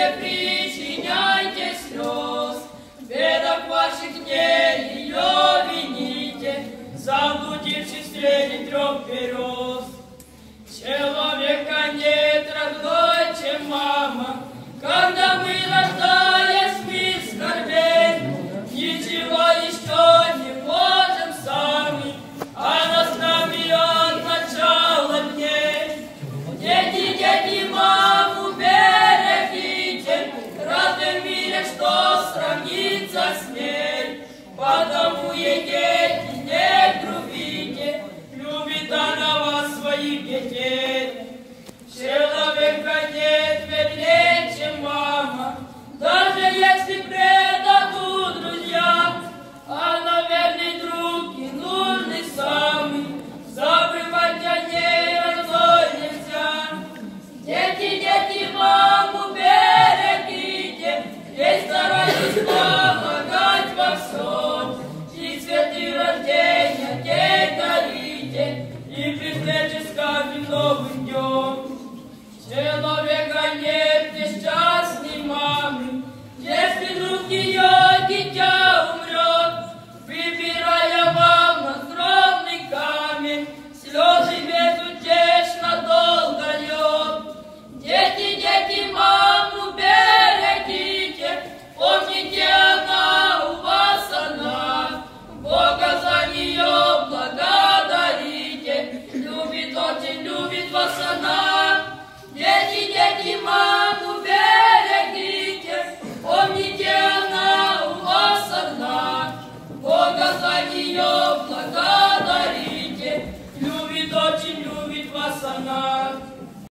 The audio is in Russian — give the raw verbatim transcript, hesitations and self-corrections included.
не причиняйте слез, в бедах ваших не ее вините, заблудившись среди трех берез. Человека нет родной, чем мама, когда мы, рождаясь, мы скорбим, ничего еще не можем сами, она с нами от начала дней. Дети, дети, маму берегите, рады в мире, что сравнится с ней, потому ей дети не грубите, любит она вас, своих детей. Человека нет вернее, чем мама, даже если предадут друзья, она верный друг и нужный самый, забывать о ней родной нельзя. Дети, дети, маму берегите, ей старайтесь помогать во всем, и цветы рождения ей дарите, и при встрече с каждым новым днем. Человека нет